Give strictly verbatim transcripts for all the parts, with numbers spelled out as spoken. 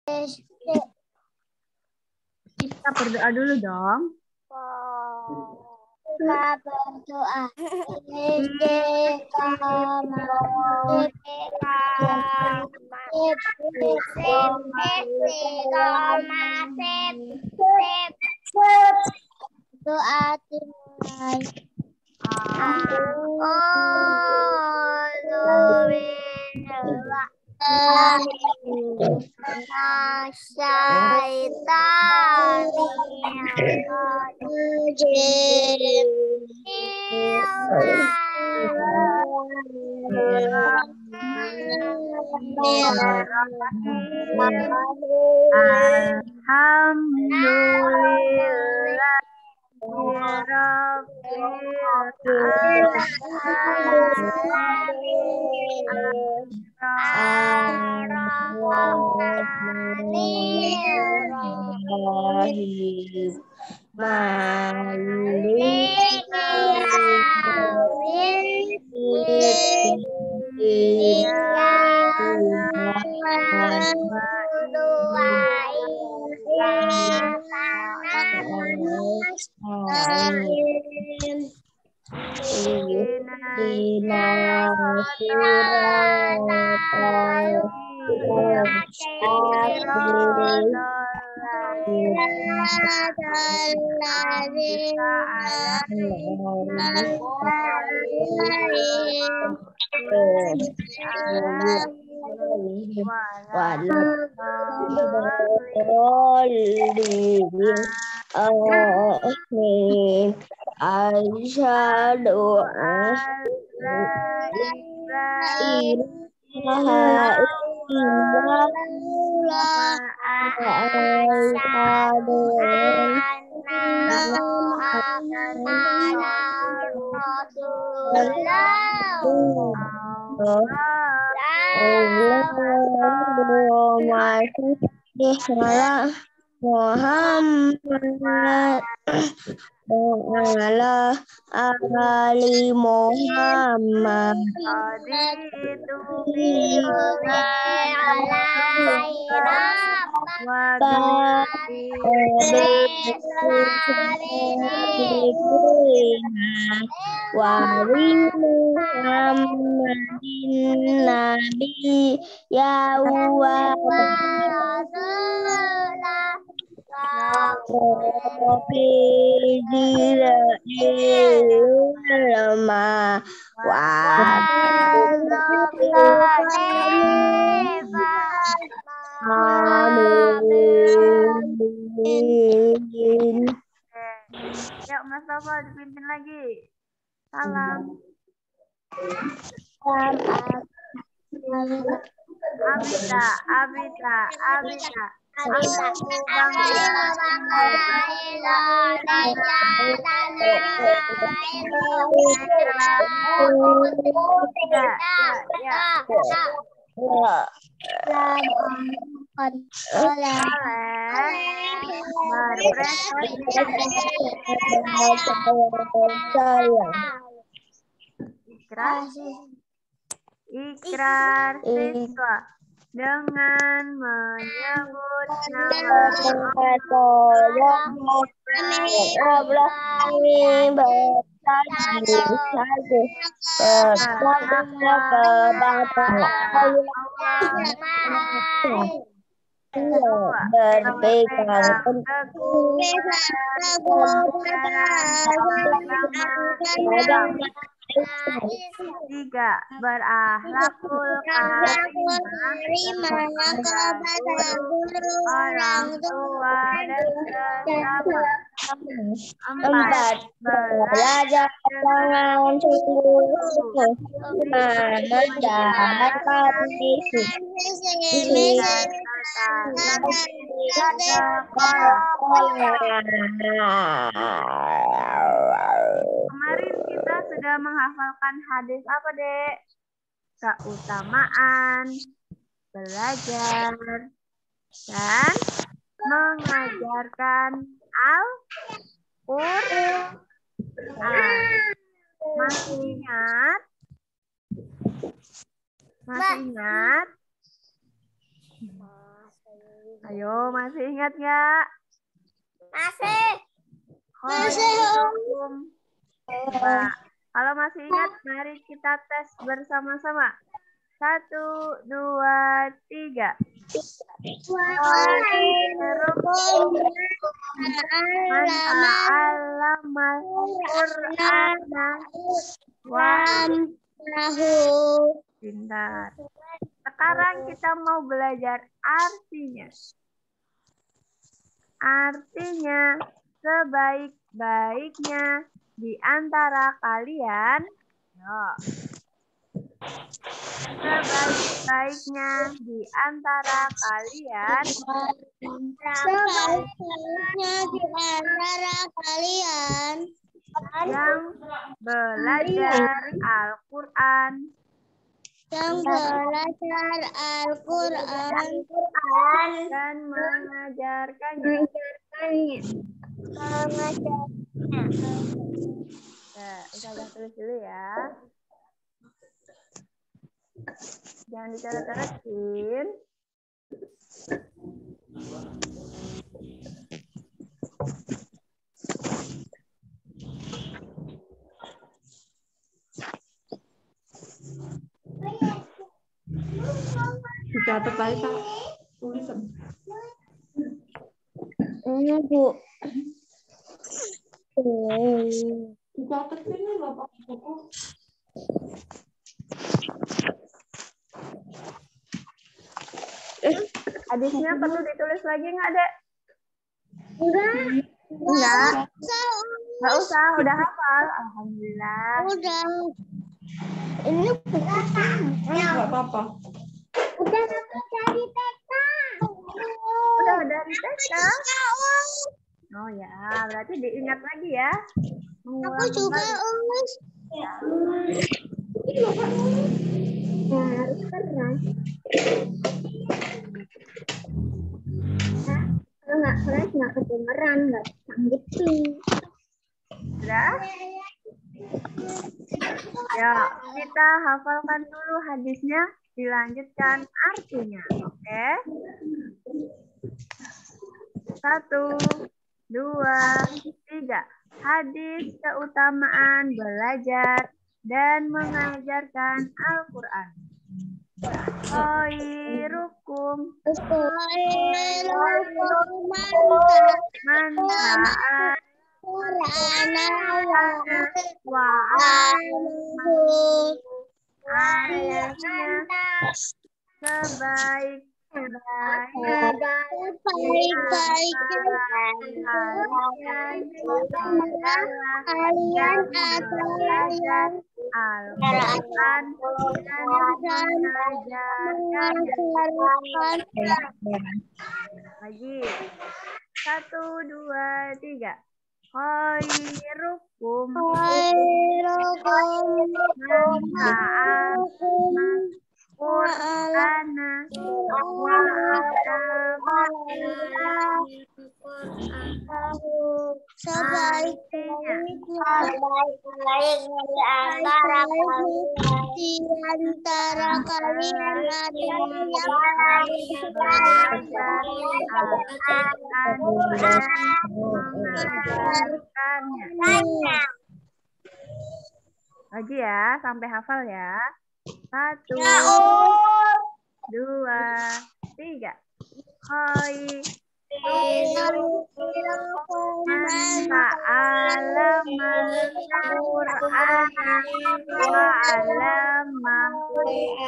Kita berdoa dulu dong. Kita berdoa. Doa dimulai. Alhamdulillah. Amin. Asyhadu an la ilaha illallah wa asyhadu anna Muhammad Muhammad ala ali Muhammad wa Muhammadin nabi ya wa lama wa amin. Yuk Mas Tova dipimpin lagi. Salam. Abita, Abita, Abita. Aku bangga Ikrar, ikrar siswa dengan menyebut nama Allah berpegang teguh tiga berakhlakul karimah kepada guru orang tua dan sesama. Empat belajar dengan sungguh-sungguh menjalankan misi Kemarin kita sudah menghafalkan hadis apa, Dek? Keutamaan belajar dan mengajarkan Al-Qur'an. Masih ingat? Masih ingat? Ayo, masih ingat nggak? Masih. Khairukum. Coba, kalau masih ingat, mari kita tes bersama-sama. Satu, dua, tiga. Khairukum man ta'allamal Qur'ana wa pintar. Sekarang kita mau belajar artinya. Artinya, sebaik-baiknya di antara kalian. Yo. Sebaik-baiknya di antara kalian. Sebaik-baiknya di antara kalian Yang belajar Al-Quran. Yang belajar Al-Quran Dan mengajarkannya. Mengajarkannya. Ya, Ustazah tulis dulu ya. Jangan dicoret-coretin. Dicatat aja Kak. Tulisan. Ini Bu. Dicatat ini Bapak buku. Hadisnya perlu ditulis lagi nggak, Dek? Enggak. Enggak. Nggak usah, udah hafal. Alhamdulillah. Udah. Ini berapa? Enggak apa-apa. Udah dapat dari T K. Udah dari T K. Oh ya, berarti diingat lagi ya. Aku juga Us. Ya. Harus keras. Kalau nggak keras nggak kedengeran, nggak sanggup sih. Sudah? Ya, kita hafalkan dulu hadisnya, dilanjutkan artinya. Oke? Satu, dua, tiga. Hadis keutamaan belajar dan mengajarkan Al-Quran. Khairukum man ta'allama wa ayatnya sebaik kalian adalah yang Al-Quran dan mengajarkan. Lagi. Satu, dua, tiga. Khairukum man ta'allama Qur'ana wa di antara kalian adalah yang belajar Al-Quran dan mengajarkannya. Lagi ya, sampai hafal ya. Satu, dua, tiga. Khairukum man ta'allama Al-Qur'ana wa 'allamahu.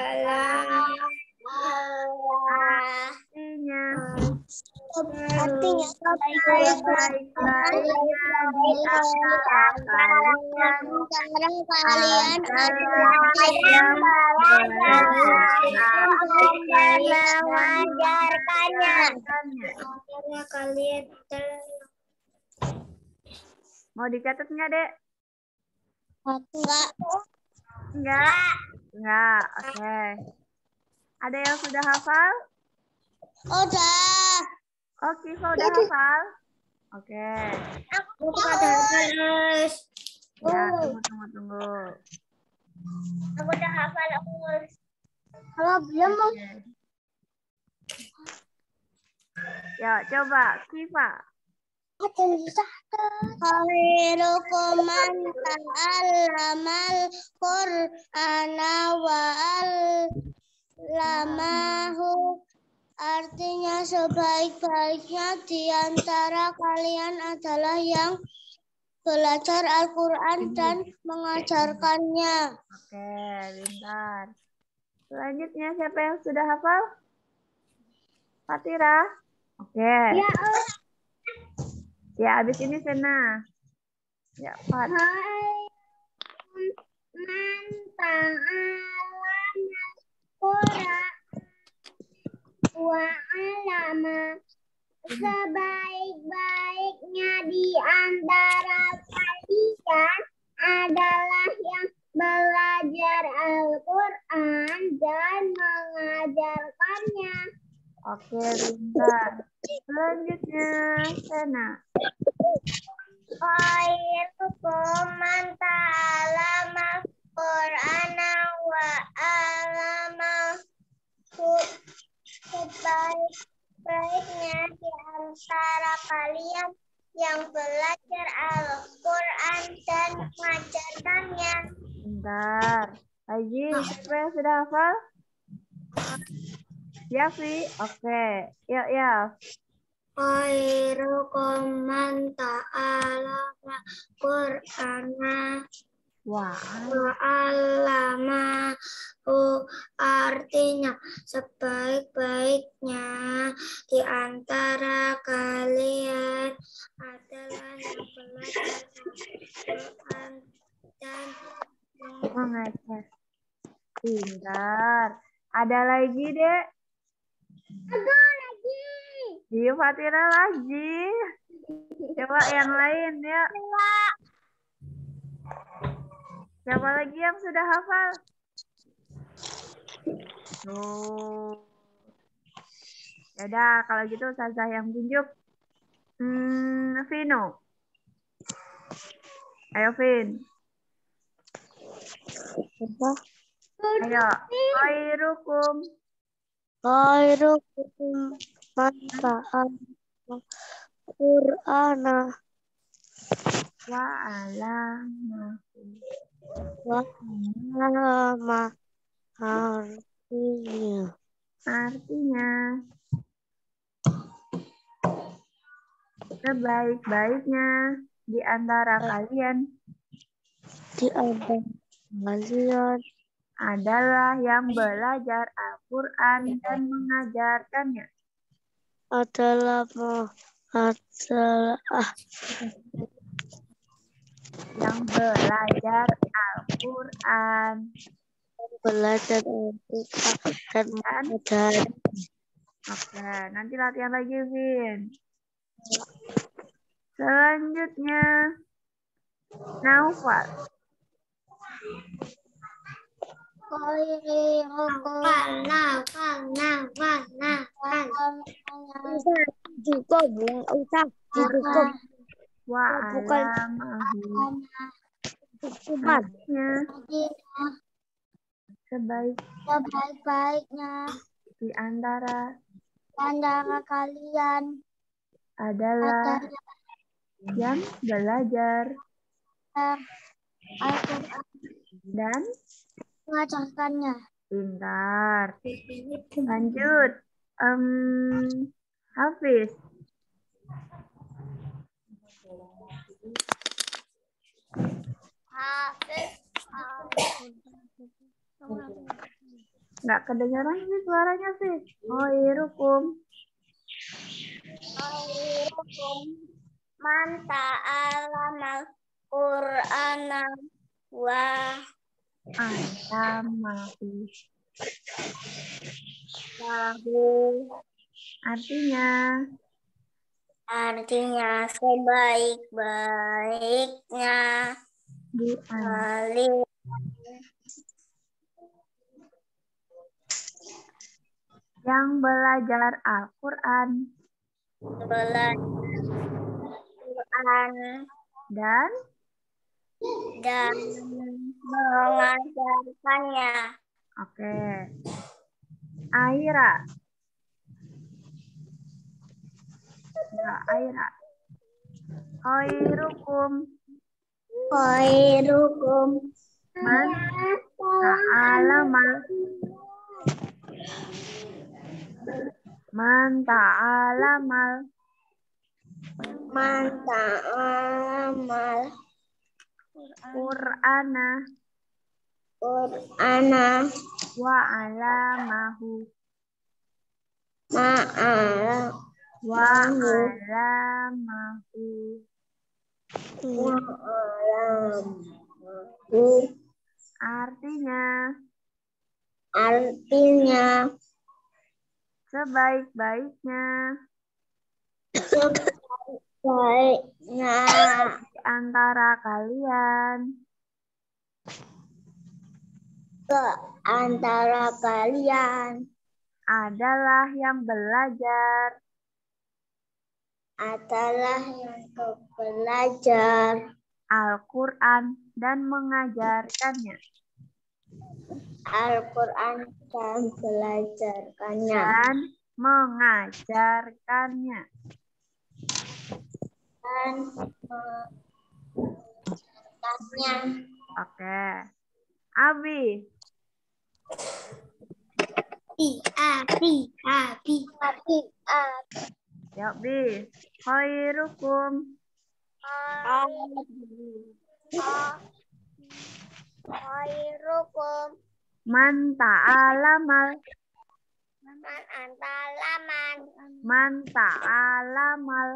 Artinya artinya sebaik-baiknya di antara kalian antara kalian adalah yang mengajarkannya. Kalian mau dicatat nggak, Dek? enggak. Enggak? Enggak, oke. Ada yang sudah hafal? Udah. Oh, Kiva udah hafal? Oke. Aku udah hafal. Ya, tunggu, tunggu, tunggu. Aku udah hafal. Kalau belum mau Ya, coba Kiva. Khairukum man ta'allamal Qur'ana wa 'allamahu. Artinya sebaik-baiknya di antara kalian adalah yang belajar Al-Quran dan mengajarkannya. Oke, pintar. Selanjutnya siapa yang sudah hafal? Fatira. Oke. Ya, Ya, habis ini Sena. Ya, Fat. man ta'allamal Qur'ana wa 'allama. Sebaik-baiknya di antara kalian adalah yang belajar Al-Quran dan mengajarkannya. Oke, pintar. Selanjutnya Sena. Khairukum man ta'allamal Qur'ana wa 'allamahu. Sebaik-baiknya di antara kalian yang belajar Al-Quran dan mengajarkannya. Bentar. Lagi, siapa yang sudah hafal? Yafi. Oke. Yuk, ya. Khairukum man ta'allama Qur'ana Wah. wa 'allamahu. Artinya sebaik-baiknya di antara kalian adalah yang belajar Al-Quran dan Mengajar. Pintar. Ada lagi, Dek? Ada lagi. Iya, Fatira lagi. Coba yang lain, ya. Siapa lagi yang sudah hafal? Tuh. Yaudah, kalau gitu Ustazah yang tunjuk. Hmm, Vino. Ayo, Vin. Ayo. Khairukum. Khairukum man ta'allama Qur'ana Wa alamahu. wa 'allama. Artinya Artinya sebaik-baiknya di antara kalian di antara kalian adalah yang belajar Al-Quran dan mengajarkannya. adalah adalah Yang belajar Al-Quran belajar Al-Quran dan mengajar. Oke, nanti latihan lagi, Vin. Selanjutnya, Naufal. Naufal, Naufal, Naufal, Naufal. Usah juga buang, usah cukup. Wa alamahu. Artinya sebaik Sebaik-baiknya di antara antara kalian adalah yang belajar Al-Quran dan mengajarkannya. pintar. Lanjut. Um, Hafiz. Hafiz. Nggak kedengaran sih suaranya sih. Oh, irukum. Khairukum man ta'allamal Qur'ana wa Alamahu. lahu. Artinya Artinya sebaik-baiknya di antara kalian yang belajar Al-Quran belajar Quran dan dan mengajarkannya. oke. Aira. Aira. Khairukum. Khairukum. Man ta'alamal. Man ta'alamal. Man ta'alamal. Qur'ana. Qur'ana. Wa alamahu. Ma'ala. Wa alamahu. Wa'alamahu. Artinya. Artinya. Sebaik-baiknya. Sebaiknya. Di antara kalian. Ke antara kalian. Adalah yang belajar. Adalah yang belajar. Al-Quran dan mengajarkannya. Al-Quran dan belajarkannya. Dan mengajarkannya. Dan mengajarkannya. Oke. Abi. Abi, abi, abi, abi, abi. Yuk, Bi. Khairukum. Khairukum. Man ta'alamal. Man antalaman. Man ta'alamal.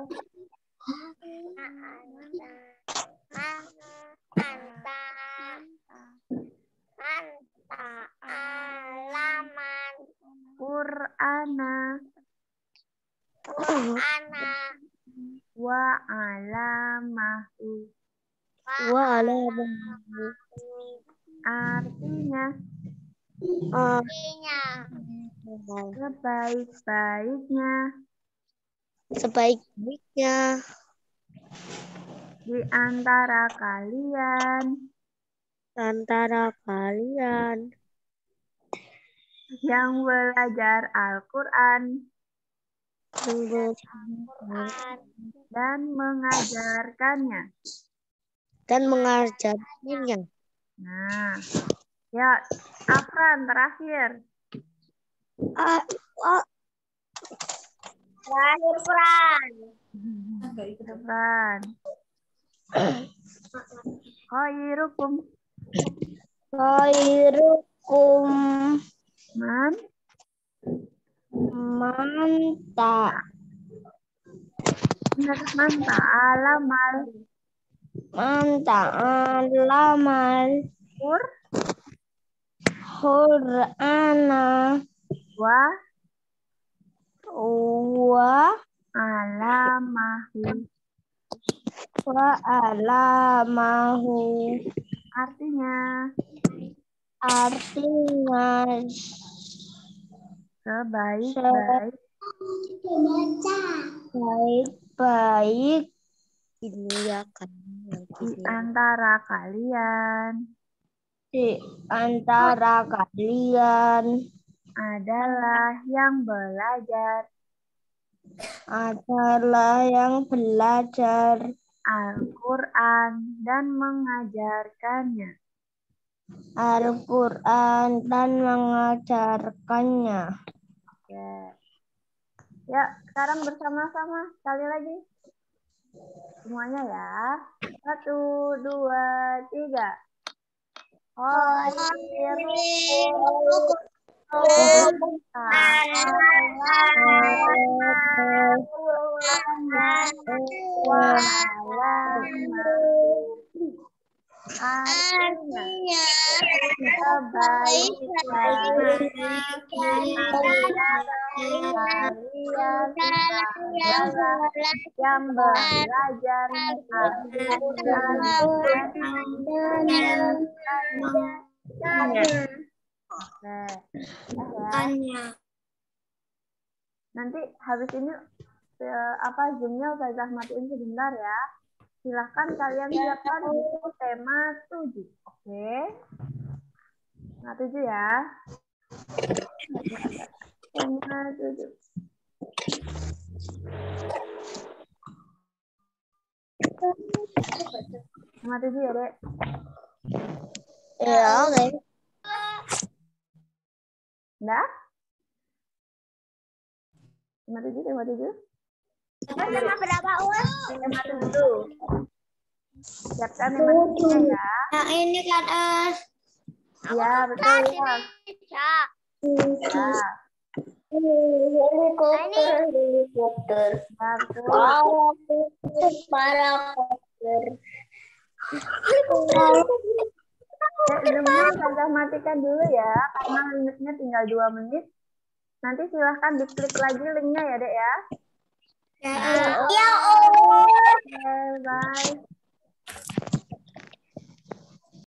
Antalaman. Qur'ana. Qur'ana. Wa alamahu. Wa alamahu. Artinya. Artinya. Sebaik-baiknya. Sebaik-baiknya. Di antara kalian. Antara kalian. Yang belajar Al-Quran. Dan mengajarkannya. Dan mengajarkannya. Nah. Ya, Afran terakhir. Ah, ah. Terakhir, Fran. Afran. Khairukum. Khairukum. Man. Manta. Man ta'alamal. Manta alamal. Qur. Qur'ana. Wa. Wa. Alamahu. Wa alamahu. Artinya. Artinya. Sebaik-baik. Baik-baik. Ini ya kan. Di antara kalian. Di antara kalian. Adalah yang belajar. Adalah yang belajar. Al-Quran dan mengajarkannya. Al-Quran dan mengajarkannya. Oke. Ya, sekarang bersama-sama sekali lagi. Semuanya ya. Satu, dua, tiga. Artinya yang belajar nanti habis ini apa zoomnya Ustazah matiin sebentar ya. Silahkan kalian siapkan buku tema tujuh. Oke. Tema tujuh ya. Tema tujuh. lima puluh tujuh ya, Dek? Ya, oke. Udah? lima puluh tujuh, lima puluh tujuh? Sama berapa uang? lima puluh tujuh. Siapkan lima puluh tujuh ya. Nah, ini kan es. Iya, betul ya. Ya. Ya, Helikopter, helikopter. ya betul. Parakoter. Dek, Zoom-nya saya matikan dulu ya, karena limitnya tinggal dua menit. Nanti silahkan diklik lagi linknya ya, Dek ya. Ya, oh. Oke, bye.